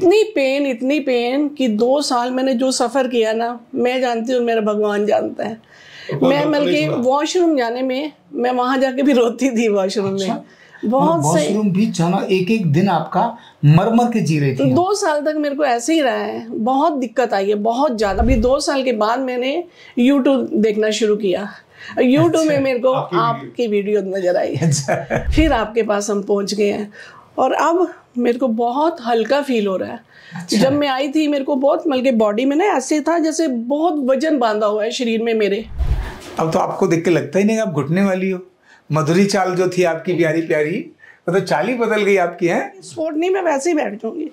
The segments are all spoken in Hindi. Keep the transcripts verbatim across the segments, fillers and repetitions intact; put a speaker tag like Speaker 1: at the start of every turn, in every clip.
Speaker 1: इतनी पेन इतनी पेन कि दो साल मैंने जो सफ़र किया ना, मैं जानती हूँ, मेरा भगवान जानता है।
Speaker 2: तो
Speaker 1: मैं बल्कि वॉशरूम जाने में, मैं वहां जाके भी रोती थी वॉशरूम
Speaker 2: अच्छा?
Speaker 1: में। बहुत सही।
Speaker 2: वॉशरूम भी जाना, एक एक दिन आपका मर मर के जी रही थी।
Speaker 1: दो साल तक मेरे को ऐसे ही रहा है, बहुत दिक्कत आई है, बहुत ज्यादा। अभी दो साल के बाद मैंने यूट्यूब देखना शुरू किया। यूट्यूब
Speaker 2: अच्छा,
Speaker 1: में मेरे को
Speaker 2: आपकी
Speaker 1: आपकी वीडियो नजर आई।
Speaker 2: अच्छा।
Speaker 1: फिर आपके पास हम पहुंच गए हैं और अब मेरे को बहुत हल्का फील हो रहा है।
Speaker 2: अच्छा।
Speaker 1: जब मैं आई थी मेरे को बहुत, मतलब बॉडी में ना ऐसे था जैसे बहुत वजन बांधा हुआ है शरीर में मेरे।
Speaker 2: अब तो आपको देख के लगता ही नहीं आप घुटने वाली हो। मधुरी चाल जो थी आपकी प्यारी प्यारी, वो तो चाल ही बदल गई आपकी है।
Speaker 1: स्पोर्ट नहीं, मैं वैसे ही बैठ जाऊंगी।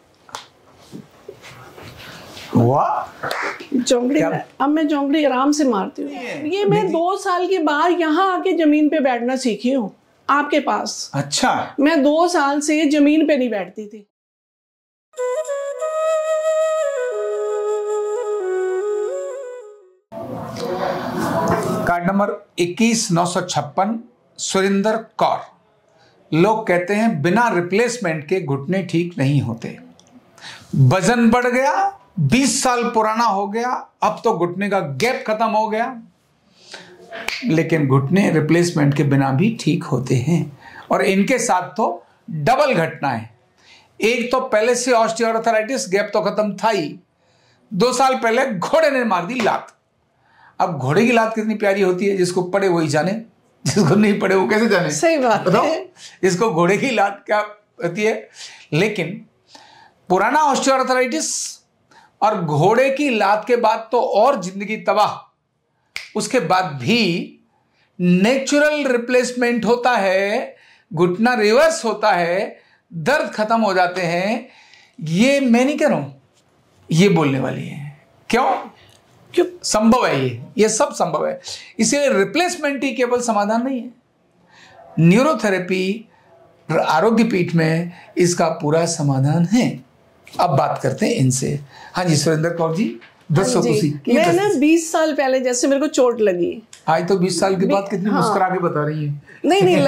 Speaker 2: वाह,
Speaker 1: चौंकड़ी, अब मैं चौंकड़ी आराम से मारती हूँ। ये मैं दो साल के बाद यहाँ आके जमीन पे बैठना सीखी हूँ आपके पास।
Speaker 2: अच्छा।
Speaker 1: मैं दो साल से जमीन पे नहीं बैठती थी।
Speaker 2: कार्ड नंबर इक्कीस नौ सौ छप्पन, सुरिंदर कौर। लोग कहते हैं बिना रिप्लेसमेंट के घुटने ठीक नहीं होते। वजन बढ़ गया, बीस साल पुराना हो गया, अब तो घुटने का गैप खत्म हो गया, लेकिन घुटने रिप्लेसमेंट के बिना भी ठीक होते हैं। और इनके साथ तो डबल घटना है। एक तो पहले से ऑस्टियोआर्थराइटिस, गैप तो खत्म था ही। दो साल पहले घोड़े ने मार दी लात। अब घोड़े की लात कितनी प्यारी होती है, जिसको पड़े वही जाने, जिसको नहीं पड़े वो कैसे जाने।
Speaker 1: सही बात है।
Speaker 2: इसको घोड़े की लात क्या होती है। लेकिन पुराना ऑस्टियोआर्थराइटिस और घोड़े की लात के बाद तो और जिंदगी तबाह। उसके बाद भी नेचुरल रिप्लेसमेंट होता है, घुटना रिवर्स होता है, दर्द खत्म हो जाते हैं। ये मैं नहीं कह रहा हूं, ये बोलने वाली है। क्यों? क्यों संभव है, ये ये सब संभव है। इसलिए रिप्लेसमेंट ही केवल समाधान नहीं है। न्यूरोथेरेपी आरोग्य पीठ में इसका पूरा समाधान है। अब बात करते हैं इनसे। हाँ जी सुरेंद्र कौर जी, दसो तुसी।
Speaker 1: मैं ना बीस साल पहले जैसे मेरे को चोट लगी।
Speaker 2: आज तो बीस साल के बाद कितनी
Speaker 1: हाँ।
Speaker 2: मुस्कुरा के बता रही है।
Speaker 1: नहीं नहीं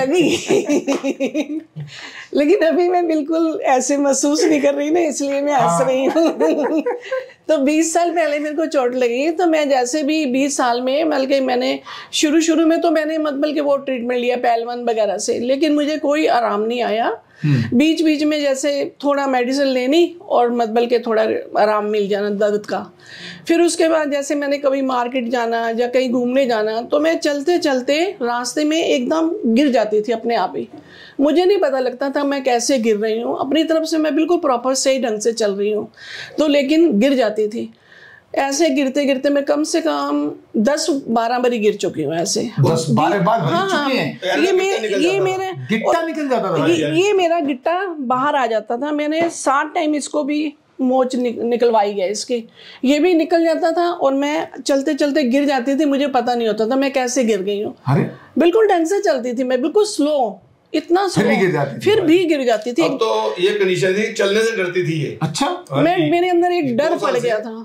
Speaker 1: लगी लेकिन अभी मैं बिल्कुल ऐसे महसूस नहीं कर रही ना, इसलिए मैं हंस रही हूँ। तो बीस साल पहले मेरे को चोट लगी, तो मैं जैसे भी बीस साल में बल्कि मैंने शुरू शुरू में तो मैंने मतलब कि वो ट्रीटमेंट लिया पहलवान वगैरह से, लेकिन मुझे कोई आराम नहीं आया। बीच बीच में जैसे थोड़ा मेडिसिन लेनी और मतलब के थोड़ा आराम मिल जाना दर्द का। फिर उसके बाद जैसे मैंने कभी मार्केट जाना या कहीं घूमने जाना, तो मैं चलते चलते रास्ते में एकदम गिर जाती थी अपने आप ही। मुझे नहीं पता लगता था मैं कैसे गिर रही हूँ। अपनी तरफ से मैं बिल्कुल प्रॉपर सही ढंग से चल रही हूँ, तो लेकिन गिर जाती थी। ऐसे गिरते गिरते मैं कम से कम दस बारह बारी गिर चुकी हूँ ऐसे।
Speaker 2: दस बारह बार गिर
Speaker 1: हाँ,
Speaker 2: चुकी हैं।
Speaker 1: ये मेरे ये मेरे
Speaker 2: गिट्टा निकल जाता था।
Speaker 1: ये, ये मेरा गिट्टा बाहर आ जाता था। मैंने सात टाइम इसको भी मोच निक, निकलवाई गया इसकी, ये भी निकल जाता था और मैं चलते चलते गिर जाती थी। मुझे पता नहीं होता था मैं कैसे गिर गई हूँ। बिल्कुल ढंग से चलती थी मैं, बिल्कुल स्लो, इतना स्लो,
Speaker 2: फिर भी गिर जाती थी।
Speaker 1: फिर भी गिर जाती थी।
Speaker 3: अब तो ये कंडीशन थी, चलने से डरती थी ये।
Speaker 2: अच्छा।
Speaker 1: मैं मेरे अंदर एक डर पड़ गया था।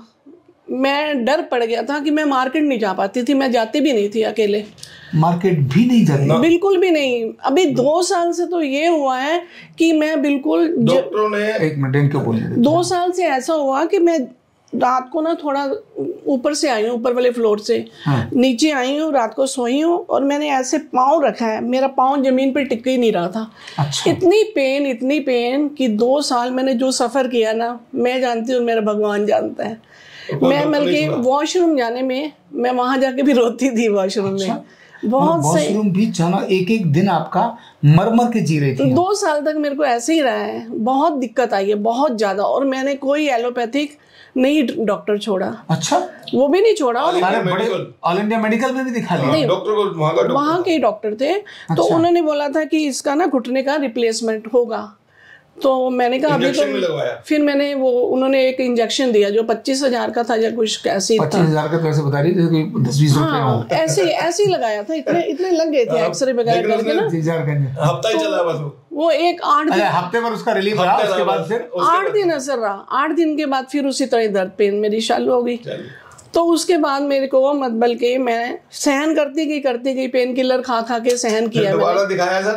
Speaker 1: मैं डर पड़ गया था कि मैं मार्केट नहीं जा पाती थी। मैं जाती भी नहीं थी अकेले,
Speaker 2: मार्केट भी नहीं जाती,
Speaker 1: बिल्कुल भी नहीं। अभी दो साल से तो ये हुआ है कि मैं बिल्कुल,
Speaker 3: डॉक्टरों ने
Speaker 2: एक मिनट क्यों बोल रहे,
Speaker 1: दो साल से ऐसा हुआ कि मैं रात को ना थोड़ा ऊपर से आई हूँ, ऊपर वाले फ्लोर से हाँ। नीचे आई हूँ, रात को सोई हूँ और मैंने ऐसे पाँव रखा है, मेरा पाँव जमीन पे टिक ही नहीं रहा था।
Speaker 2: अच्छा।
Speaker 1: इतनी पेन इतनी पेन कि दो साल मैंने जो सफ़र किया ना, मैं जानती हूँ, मेरा भगवान जानता है। मैं बल्कि वॉशरूम जाने में, मैं वहां जाके भी रोती थी वॉशरूम में।
Speaker 2: अच्छा?
Speaker 1: बहुत सही।
Speaker 2: वॉशरूम भी जाना, एक एक दिन आपका मर मर के जी रही थी।
Speaker 1: दो साल तक मेरे को ऐसे ही रहा है, बहुत दिक्कत आई है, बहुत ज्यादा। और मैंने कोई एलोपैथिक नहीं डॉक्टर छोड़ा।
Speaker 2: अच्छा।
Speaker 1: वो भी नहीं छोड़ा।
Speaker 2: ऑल इंडिया मेडिकल में भी दिखा लिया।
Speaker 3: डॉक्टर को वहाँ का
Speaker 1: वहाँ के डॉक्टर थे। तो उन्होंने बोला था कि इसका ना घुटने का रिप्लेसमेंट होगा। तो मैंने कहा अभी तो, फिर मैंने वो, उन्होंने एक इंजेक्शन दिया जो पच्चीस हजार का था या कुछ ऐसे
Speaker 2: पच्चीस हजार का पैसे बता रही थी, दस बीस रुपए
Speaker 1: हाँ, ऐसे ऐसे ही लगाया था। इतने इतने लग गए थे एक्सरे वगैरह करके ना।
Speaker 3: हफ्ता ही चला बस
Speaker 1: वो एक आठ दिन,
Speaker 2: हफ्ते भर उसका रिलीफ रहा, उसके बाद फिर
Speaker 1: आठ दिन असर रहा। आठ दिन के बाद फिर उसी तरह दर्द पेन मेरी चालू हो गई। तो उसके बाद मेरे को मत बल्कि मैं सहन करती गई करती गई पेन किलर खा खा के सहन किया।
Speaker 3: दोबारा दिखाया सर?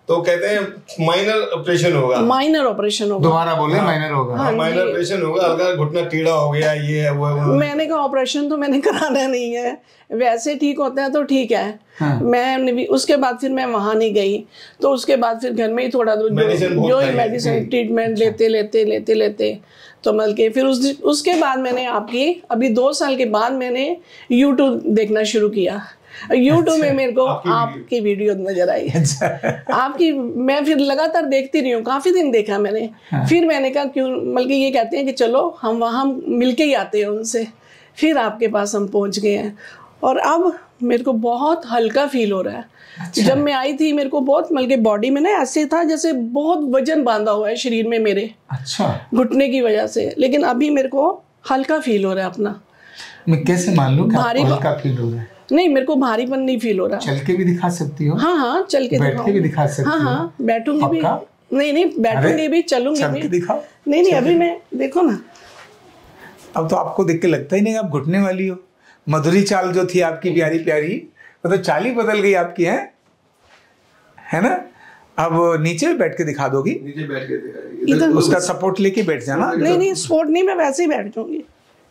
Speaker 3: तो कहते हैं माइनर ऑपरेशन होगा।
Speaker 1: माइनर ऑपरेशन होगा।
Speaker 2: दोबारा बोले माइनर होगा।
Speaker 3: हाँ, माइनर ऑपरेशन होगा, हल्का घुटना टेढ़ा हो गया, ये है वो है वो।
Speaker 1: मैंने कहा ऑपरेशन तो मैंने कराना नहीं है, वैसे ठीक होता है तो ठीक है। हाँ। मैं भी उसके बाद फिर मैं वहां नहीं गई, तो उसके बाद फिर घर में ही थोड़ा जो जो ही मेडिसिन ट्रीटमेंट लेते लेते लेते लेते तो मतलब के फिर उस उसके बाद मैंने आपकी अभी दो साल के बाद मैंने यूट्यूब देखना शुरू किया। यूट्यूब अच्छा, में मेरे को आपकी, आपकी वीडियो नजर आई। अच्छा। आपकी मैं फिर लगातार देखती रही हूँ, काफी दिन देखा मैंने। हाँ। फिर मैंने कहा क्यों, बल्कि ये कहते हैं कि चलो हम वहाँ मिलके ही आते हैं उनसे। फिर आपके पास हम पहुँच गए हैं और अब मेरे को बहुत हल्का फील हो रहा है। अच्छा। जब मैं आई थी मेरे को बहुत मतलब बॉडी में ना ऐसे था जैसे बहुत वजन बांधा हुआ है शरीर में मेरे। अच्छा। घुटने की वजह से, लेकिन अभी मेरे को हल्का फील हो रहा है अपना।
Speaker 2: मैं कैसे मान लूं कि आपको हल्का फील हो रहा है?
Speaker 1: नहीं, मेरे को भारीपन नहीं फील हो रहा।
Speaker 2: चल के भी दिखा सकती हो?
Speaker 1: हाँ हाँ चल के
Speaker 2: बैठ के भी दिखा सकती हो?
Speaker 1: हाँ हाँ बैठूंगी भी। नहीं नहीं बैठूंगी भी, चलूंगी भी।
Speaker 2: दिखाओ।
Speaker 1: नहीं नहीं अभी मैं देखो ना।
Speaker 2: अब तो आपको देख के लगता ही नहीं आप घुटने वाली हो। मधुरी चाल जो थी आपकी प्यारी प्यारी, वो तो चाल ही बदल गई आपकी, है है ना? अब नीचे बैठ के दिखा दोगी?
Speaker 3: नीचे बैठ के दिखा,
Speaker 2: उसका सपोर्ट लेके बैठ जाना।
Speaker 1: नहीं नहीं सपोर्ट नहीं, मैं वैसे ही बैठ जाऊंगी।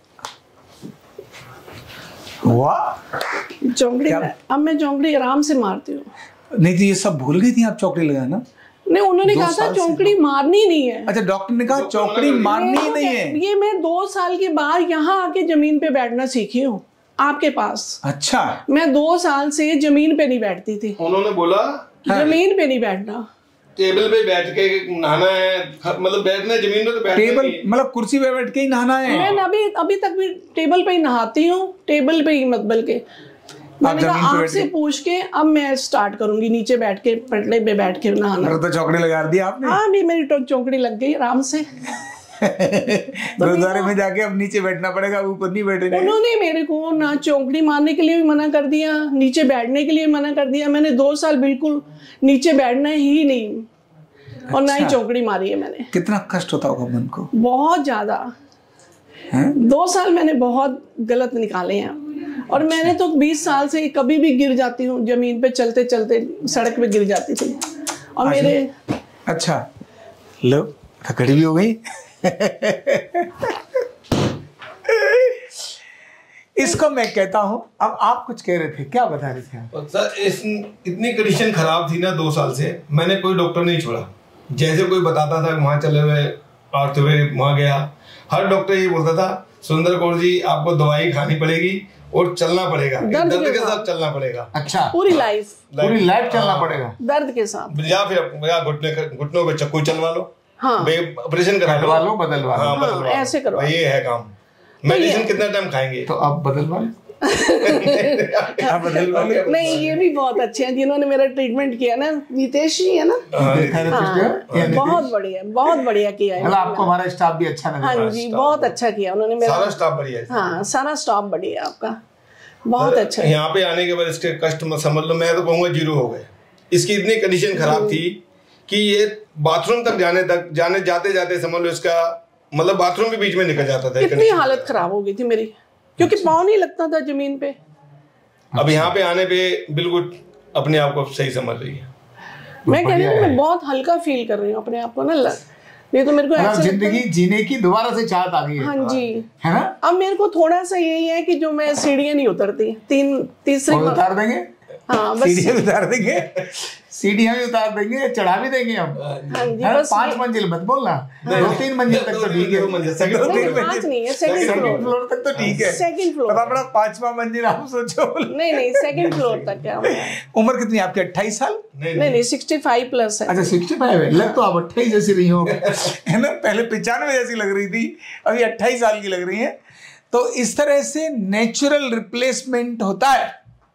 Speaker 2: वाह,
Speaker 1: चौकड़ी अब मैं चौकड़ी आराम से मारती हूँ।
Speaker 2: नहीं तो ये सब भूल गई थी आप चौकड़ी लगाना?
Speaker 1: नहीं, उन्होंने कहा था चौकड़ी मारनी नहीं है।
Speaker 2: अच्छा, डॉक्टर ने कहा चौकड़ी मारनी ही नहीं है।
Speaker 1: ये मैं दो साल के बाद यहाँ आके जमीन पे बैठना सीखी हूँ आपके पास।
Speaker 2: अच्छा।
Speaker 1: मैं दो साल से जमीन पे नहीं बैठती थी।
Speaker 3: उन्होंने बोला
Speaker 1: जमीन पे नहीं बैठना,
Speaker 3: टेबल पे बैठ के नहाना है, मतलब बैठना है जमीन पे तो बैठना
Speaker 2: टेबल मतलब कुर्सी पे बैठ के ही नहाना है।
Speaker 1: मैं अभी अभी तक भी टेबल पे ही नहाती हूँ, टेबल पे ही मत बल्कि मैंने कहा आपसे पूछ के अब मैं स्टार्ट करूंगी नीचे बैठ के पटले पे बैठ के नहाना।
Speaker 2: तो चौकड़ी लगा दी आपने?
Speaker 1: हाँ भी मेरी चौकड़ी लग गई आराम से।
Speaker 2: गुरुद्वारे में जाके अब नीचे बैठना पड़ेगा, ऊपर नहीं बैठेगा।
Speaker 1: उन्होंने मेरे को ना चौकड़ी मारने के लिए भी मना कर दिया, नीचे बैठने के लिए मना कर दिया। मैंने दो साल बिल्कुल नीचे बैठना ही नहीं। अच्छा। और ना ही चौकड़ी मारी है मैंने।
Speaker 2: कितना कष्ट होता होगा मन को?
Speaker 1: बहुत ज्यादा। दो साल मैंने बहुत गलत निकाले हैं। और अच्छा। मैंने तो बीस साल से कभी भी गिर जाती हूँ जमीन पे, चलते चलते सड़क पे गिर जाती थी। और मेरे
Speaker 2: अच्छा लो खड़ी भी हो गई। इसको मैं कहता हूं। अब आप कुछ कह रहे थे, क्या बता रहे थे आप?
Speaker 3: सर इस इतनी कंडीशन खराब थी ना दो साल से, मैंने कोई डॉक्टर नहीं छोड़ा। जैसे कोई बताता था वहां चले हुए आते हुए वहां गया, हर डॉक्टर ये बोलता था सुंदर कौर जी आपको दवाई खानी पड़ेगी और चलना पड़ेगा, दर्द, दर्द के साथ चलना पड़ेगा।
Speaker 2: अच्छा,
Speaker 1: पूरी लाइफ
Speaker 2: पूरी लाइफ चलना पड़ेगा दर्द
Speaker 1: के साथ,
Speaker 3: या फिर घुटने घुटनों पे चक्कू चलवा लो,
Speaker 2: हाँ
Speaker 3: ऑपरेशन करा
Speaker 2: लो, बदलवा लो,
Speaker 3: हाँ, बदलवा लो,
Speaker 1: ऐसे करो।
Speaker 3: ये है काम। मेडिसिन कितना टाइम खाएंगे?
Speaker 2: तो आप बदलवा लो। आप बदलवा लो।
Speaker 1: नहीं ये भी बहुत अच्छे हैं जिन्होंने मेरा ट्रीटमेंट किया ना, नीतेश जी है ना। हाँ, बहुत बढ़िया बहुत बढ़िया किया है।
Speaker 2: आपको हमारा स्टाफ भी अच्छा लगा?
Speaker 1: हाँ जी बहुत अच्छा किया उन्होंने मेरा।
Speaker 3: सारा स्टाफ बढ़िया है।
Speaker 1: हाँ सारा स्टाफ बढ़िया आपका, बहुत अच्छा।
Speaker 3: यहाँ पे आने के बाद इसके कष्ट मत समझ लो, मैं तो कहूँगा जीरो हो गए। इसकी इतनी कंडीशन खराब थी कि ये बाथरूम तक जाने तक जाने जाते जाते समझ लो इसका मतलब बाथरूम के बीच में निकल जाता था।
Speaker 1: इतनी हालत खराब हो गई थी मेरी, क्योंकि पाँव नहीं लगता था जमीन पे।
Speaker 3: अब यहाँ पे आने पे बिल्कुल अपने आप को सही समझ रही है।
Speaker 1: मैं कह रही हूँ मैं बहुत हल्का फील कर रही हूँ अपने आप को ना। नहीं तो मेरे को ऐसा
Speaker 2: जिंदगी जीने की दोबारा से चाहत आ गई है।
Speaker 1: हाँ जी
Speaker 2: है ना।
Speaker 1: अब मेरे को थोड़ा सा यही है कि जो मैं सीढ़ियाँ नहीं उतरती, तीन तीसरी
Speaker 2: उतार देंगे।
Speaker 1: हाँ बस
Speaker 2: सीढ़ियाँ उतार देंगे, सीढ़ियाँ भी उतार देंगे, चढ़ा भी देंगे हम।
Speaker 1: हाँ जी बस
Speaker 2: पांच मंजिल मत बोलना, दो तीन मंजिल तक तो ठीक है।
Speaker 1: पांच नहीं है, सेकंड
Speaker 2: फ्लोर तक तो ठीक है।
Speaker 1: सेकंड फ्लोर
Speaker 2: बड़ा पांचवा मंजिल आप सोचो।
Speaker 1: नहीं नहीं सेकंड फ्लोर तक है।
Speaker 2: उम्र कितनी आपकी? अट्ठाईस साल?
Speaker 1: नहीं नहीं सिक्सटी फाइव प्लस है।
Speaker 2: अच्छा सिक्सटी फाइव है। लग तो आप अट्ठाईस जैसी रही हो है ना, पहले पिचानवे जैसी लग रही थी, अभी अट्ठाईस साल की लग रही है। तो इस तरह से नेचुरल रिप्लेसमेंट होता है।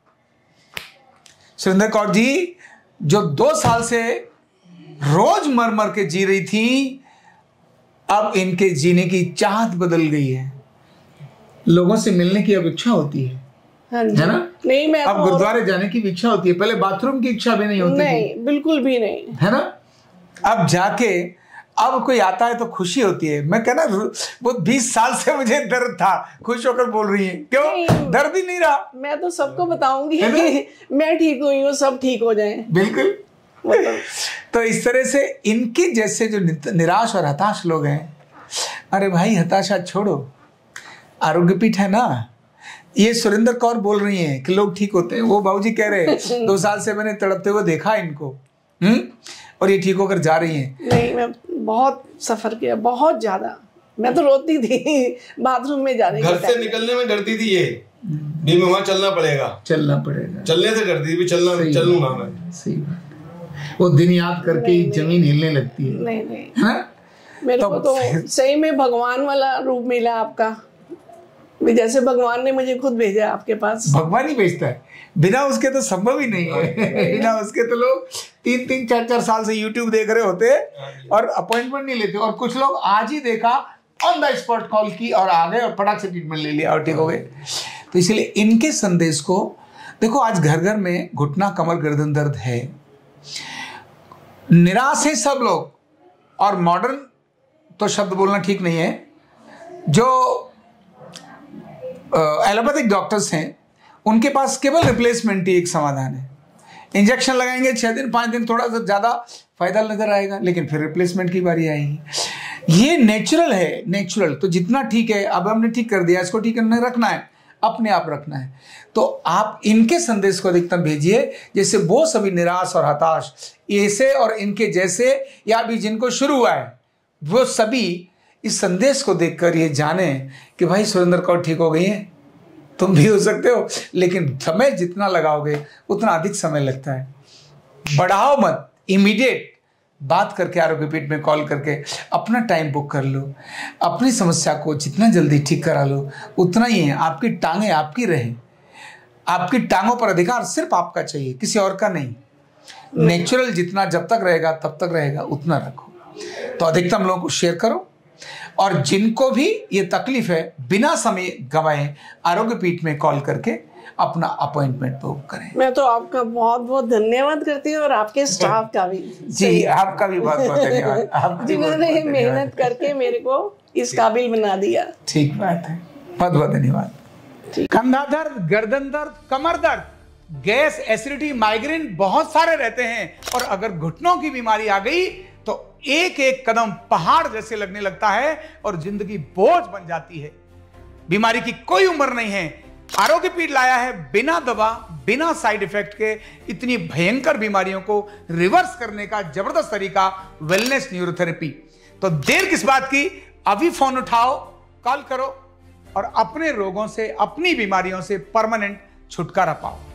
Speaker 2: सुरेंद्र कौर जी जो दो साल से रोज मर मर के जी रही थी, अब इनके जीने की चाहत बदल गई है। लोगों से मिलने की अब इच्छा होती है,
Speaker 1: हाँ
Speaker 2: है ना।
Speaker 1: नहीं मैं
Speaker 2: अब गुरुद्वारे जाने की इच्छा होती है, पहले बाथरूम की इच्छा भी नहीं होती
Speaker 1: नहीं, बिल्कुल भी नहीं,
Speaker 2: है ना। अब जाके अब कोई आता है तो खुशी होती है। मैं कहना वो बीस साल से मुझे दर्द था, खुश होकर बोल रही है, क्यों? दर्द ही नहीं रहा।
Speaker 1: मैं तो सबको बताऊंगी कि मैं ठीक हुई हूँ, सब ठीक हो जाए।
Speaker 2: बिल्कुल
Speaker 1: मतलब
Speaker 2: तो इस तरह से इनके जैसे जो निराश और हताश लोग हैं, अरे भाई हताशा छोड़ो, आरोग्य पीठ है ना। ये सुरेंद्र कौर बोल रही हैं कि लोग ठीक होते हैं, वो बाबूजी कह रहे हैं दो साल से मैंने तड़पते हुए देखा इनको, हम्म और ये ठीक होकर जा रही हैं।
Speaker 1: नहीं, मैं बहुत सफर किया, बहुत ज्यादा। मैं तो रोती थी बाथरूम में जाने के
Speaker 3: घर से निकलने में डरती थी ये भी, मैं वहां चलना पड़ेगा
Speaker 2: चलना पड़ेगा
Speaker 3: चलने से डरती थी भी, चलना चलूंगा मैं।
Speaker 2: सही बात। वो दिन याद करके ही जमीन हिलने लगती है।
Speaker 1: नहीं नहीं,
Speaker 2: हाँ?
Speaker 1: मेरे
Speaker 2: तो
Speaker 1: को तो सही में भगवान वाला रूप मिला आपका, भी जैसे भगवान ने मुझे खुद भेजा आपके पास।
Speaker 2: भगवान ही भेजता है, बिना उसके तो संभव ही नहीं है। बिना उसके तो लोग तीन तीन चार चार साल से यूट्यूब देख रहे होते और अपॉइंटमेंट नहीं लेते, और कुछ लोग आज ही देखा, ऑन द स्पॉट कॉल की और आ गए और फटाक से ट्रीटमेंट ले लिया और ठीक हो गए। तो इसलिए इनके संदेश को देखो, आज घर घर में घुटना कमर गर्दन दर्द है, निराश है सब लोग। और मॉडर्न तो शब्द बोलना ठीक नहीं है, जो एलोपैथिक डॉक्टर्स हैं उनके पास केवल रिप्लेसमेंट ही एक समाधान है। इंजेक्शन लगाएंगे छह दिन पांच दिन थोड़ा सा ज्यादा फायदा नजर आएगा, लेकिन फिर रिप्लेसमेंट की बारी आएगी। ये नेचुरल है, नेचुरल। तो जितना ठीक है, अब हमने ठीक कर दिया, इसको ठीक करने रखना है, अपने आप रखना है। तो आप इनके संदेश को अधिकतम भेजिए, जैसे वो सभी निराश और हताश ऐसे और इनके जैसे, या अभी जिनको शुरू हुआ है, वो सभी इस संदेश को देखकर ये जाने कि भाई सुरेंद्र कौर ठीक हो गई है, तुम भी हो सकते हो। लेकिन समय जितना लगाओगे उतना अधिक समय लगता है। बढ़ाओ मत, इमीडिएट बात करके आरोग्य पीठ में कॉल करके अपना टाइम बुक कर लो, अपनी समस्या को जितना जल्दी ठीक करा लो उतना ही है। आपकी टांगें आपकी रहे, आपकी टांगों पर अधिकार सिर्फ आपका चाहिए, किसी और का नहीं। नेचुरल जितना जब तक रहेगा तब तक रहेगा, उतना रखो। तो अधिकतम लोगों को शेयर करो, और जिनको भी ये तकलीफ है बिना समय गंवाए आरोग्य पीठ में कॉल करके अपना अपॉइंटमेंट बुक करें।
Speaker 1: मैं तो आपका बहुत बहुत धन्यवाद करती हूँ, और आपके स्टाफ का भी।
Speaker 2: जी, आपका भी बहुत बहुत धन्यवाद,
Speaker 1: जिन्होंने मेहनत करके मेरे को इस काबिल बना दिया।
Speaker 2: ठीक बात है, बहुत बहुत धन्यवाद। कंधा दर्द, गर्दन दर्द, कमर दर्द, गैस, एसिडिटी, माइग्रेन बहुत सारे रहते हैं, और अगर घुटनों की बीमारी आ गई तो एक एक कदम पहाड़ जैसे लगने लगता है और जिंदगी बोझ बन जाती है। बीमारी की कोई उम्र नहीं है। आरोग्य पीठ लाया है बिना दवा, बिना साइड इफेक्ट के इतनी भयंकर बीमारियों को रिवर्स करने का जबरदस्त तरीका, वेलनेस न्यूरोथेरेपी। तो देर किस बात की, अभी फोन उठाओ, कॉल करो और अपने रोगों से, अपनी बीमारियों से परमानेंट छुटकारा पाओ।